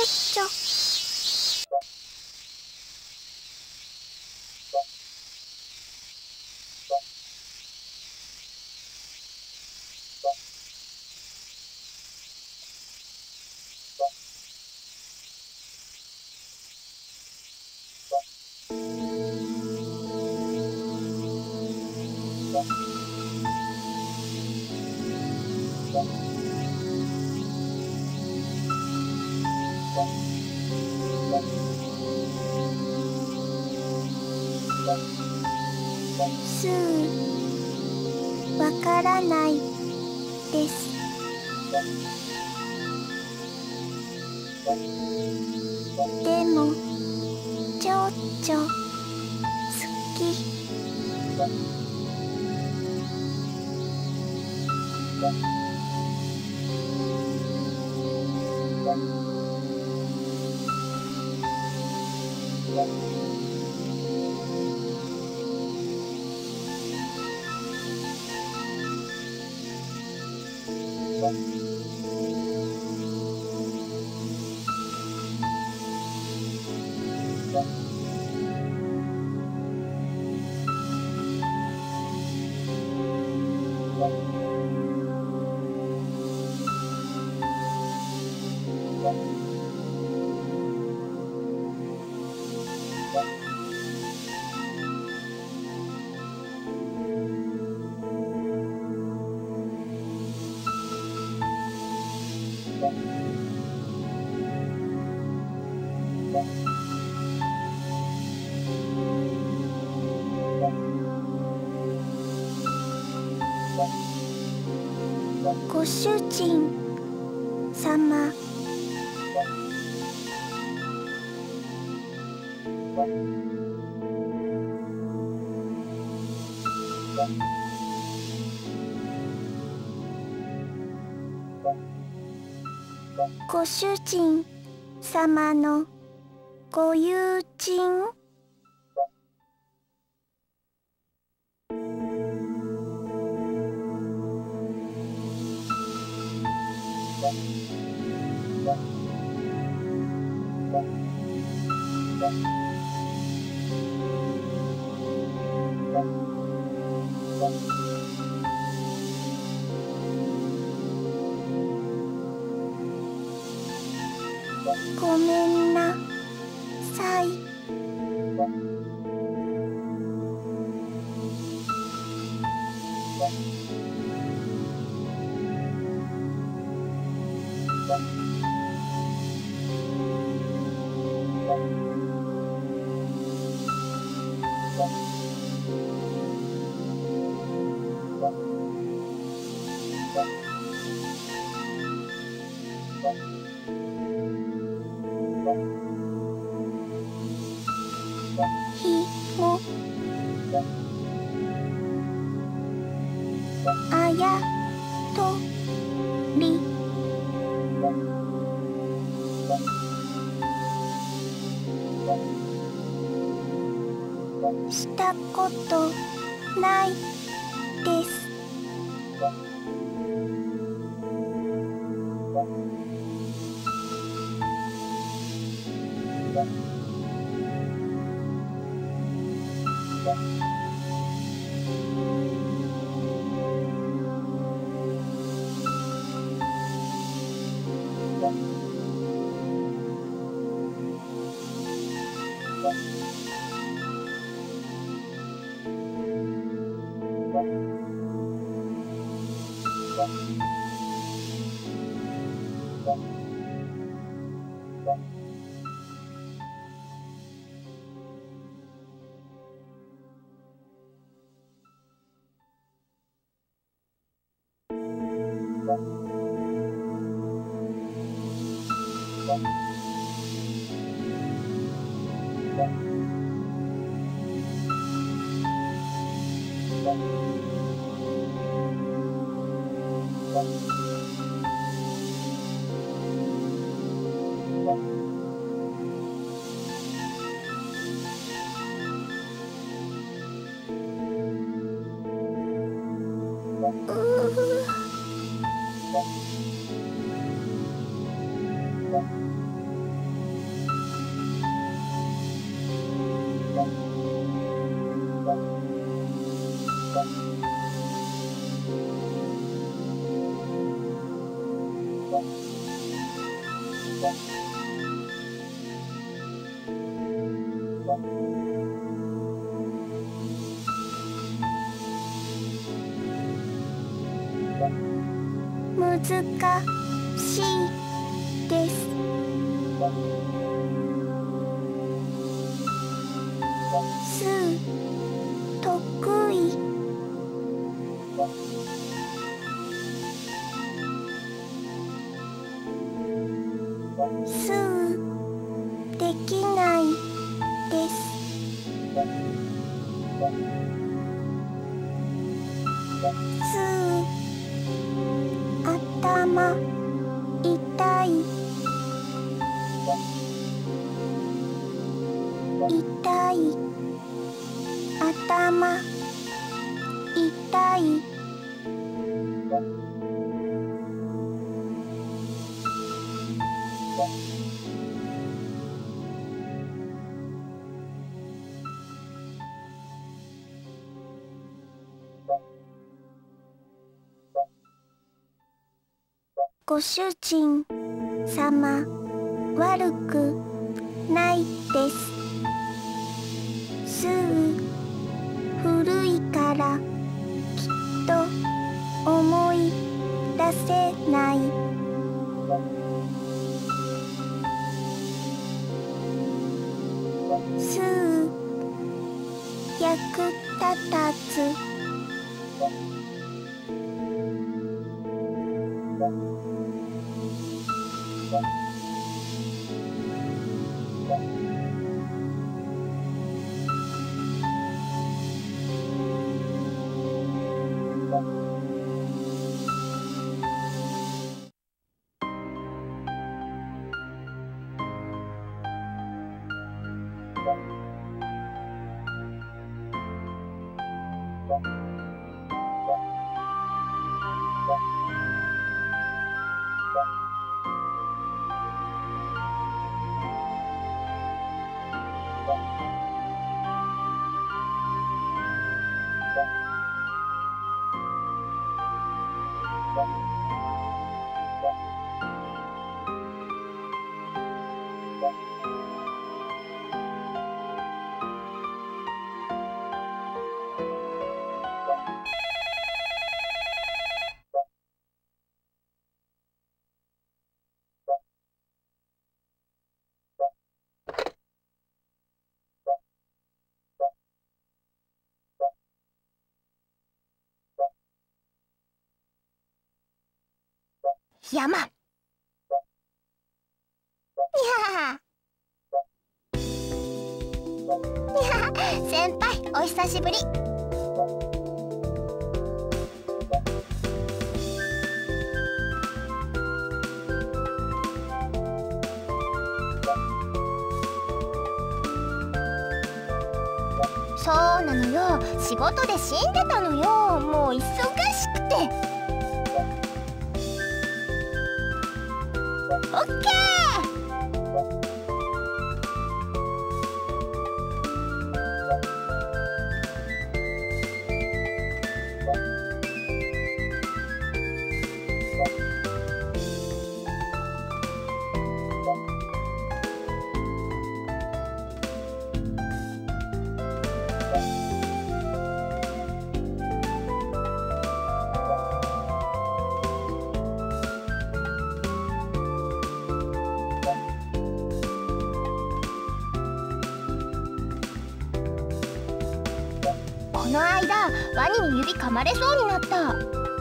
ちょ。すうわからないです。でもちょっちょ好き。ご主人様。ご主人様のご友人。ごめんなさい。ひもあやとりしたことないです。 難しいです。得意。できないです。頭痛い。痛い。頭痛い。ご主人様、悪くないです。古いからきっと思い出せない。役立たず。山。にゃー先輩、お久しぶり。そうなのよ、仕事で死んでたのよ。もう忙しくて。オッケー。この間ワニに指噛まれそうになった。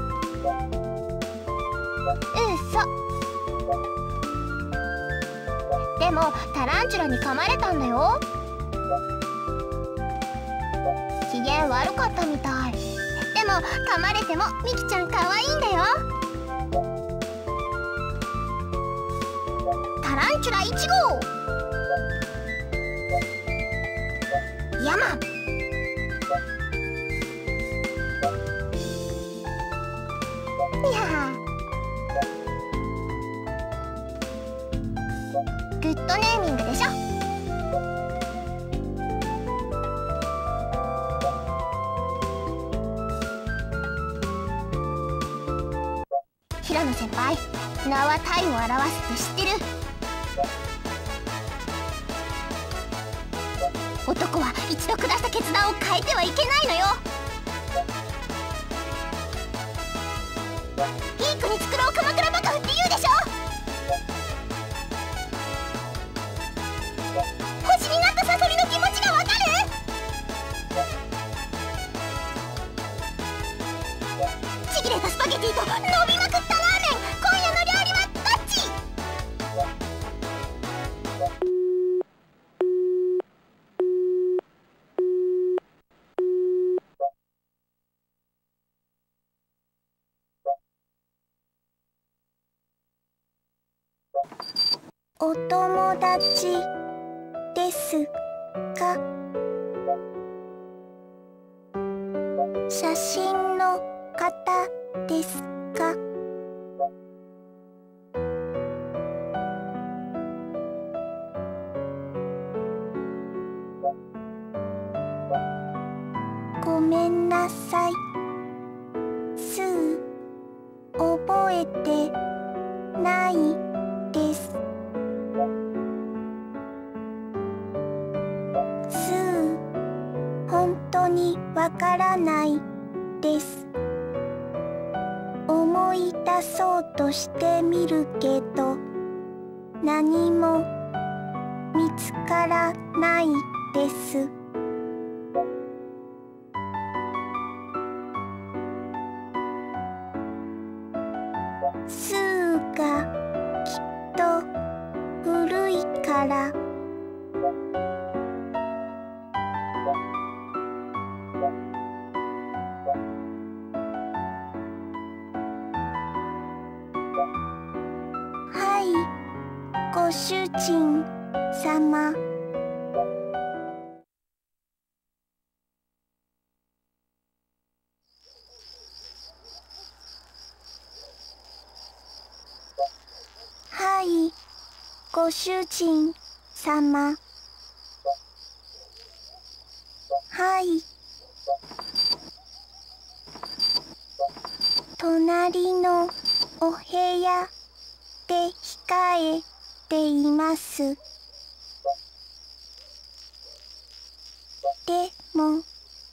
でもタランチュラに噛まれたんだよ。機嫌悪かったみたい。でも噛まれてもミキちゃん可愛いんだよ。タランチュラ1号。山。にゃー。グッドネーミングでしょ。 平野先輩、名は体を表すって知ってる？男は一度下した決断を変えてはいけないのよ。いい国作ろう鎌倉幕府って言うでしょ。星になったサソリの気持ちがわかる？ちぎれたスパゲティと伸びまくったラーメン、今夜の料理はどっち？お友達ですか？写真の方ですか？ごめんなさい。すう覚えてないです。すう本当にわからないです。思い出そうとしてみるけど何も見つからないです。スーがきっと古いから。はい、ご主人様。はい、ご主人様。はい。隣のお部屋で控えています。でも、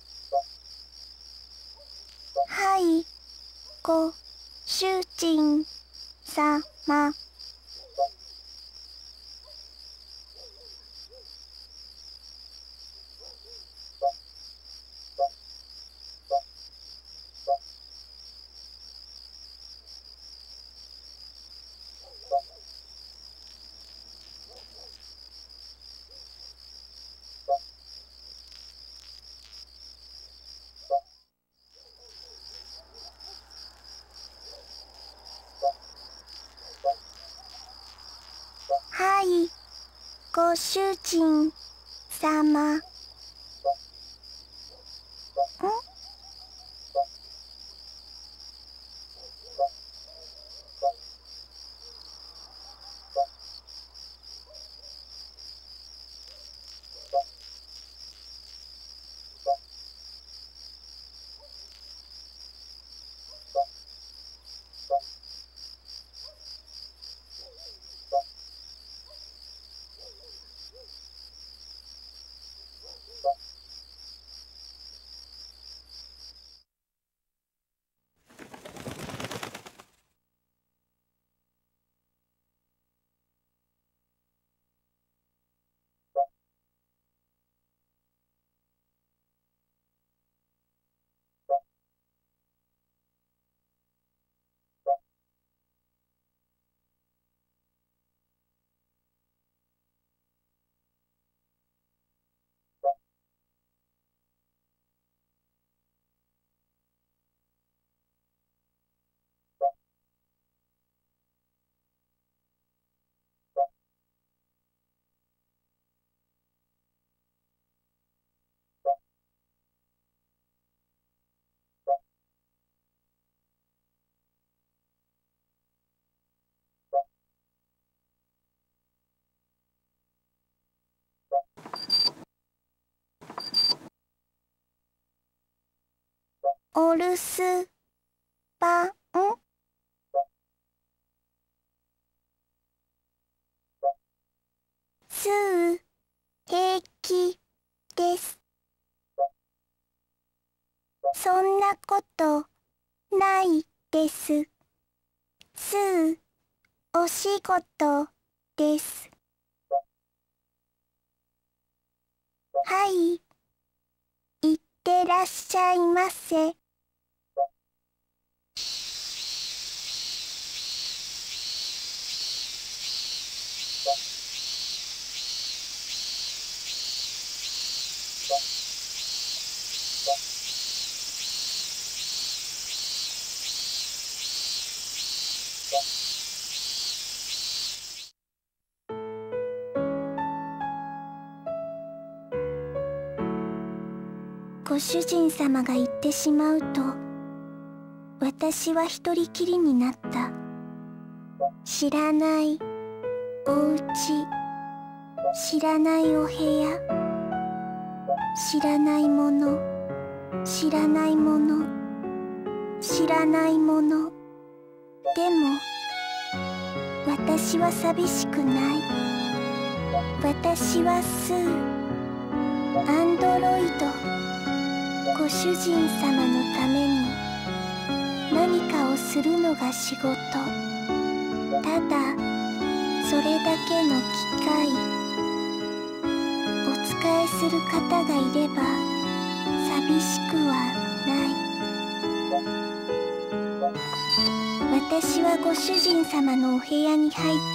はい、ご主人様。はい、ご主人様。ん？お留守番？ ことないです。お仕事です。はい、いってらっしゃいませ。ご主人様が行ってしまうと、私は一人きりになった。知らないお家、知らないお部屋、知らないもの、知らないもの、知らないもの。でも私は寂しくない。私はスー、アンドロイド。ご主人様のために何かをするのが仕事。ただそれだけの機械。お仕えする方がいれば寂しくはない。私はご主人様のお部屋に入った。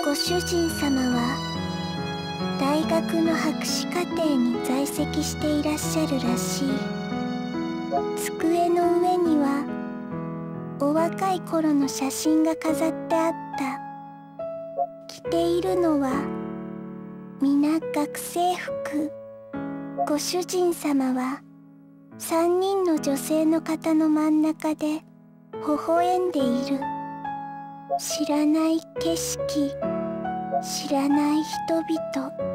ご主人様は大学の博士課程に在籍していらっしゃるらしい。机の上にはお若い頃の写真が飾ってあった。着ているのは皆学生服。ご主人様は3人の女性の方の真ん中で微笑んでいる。知らない景色、知らない人々。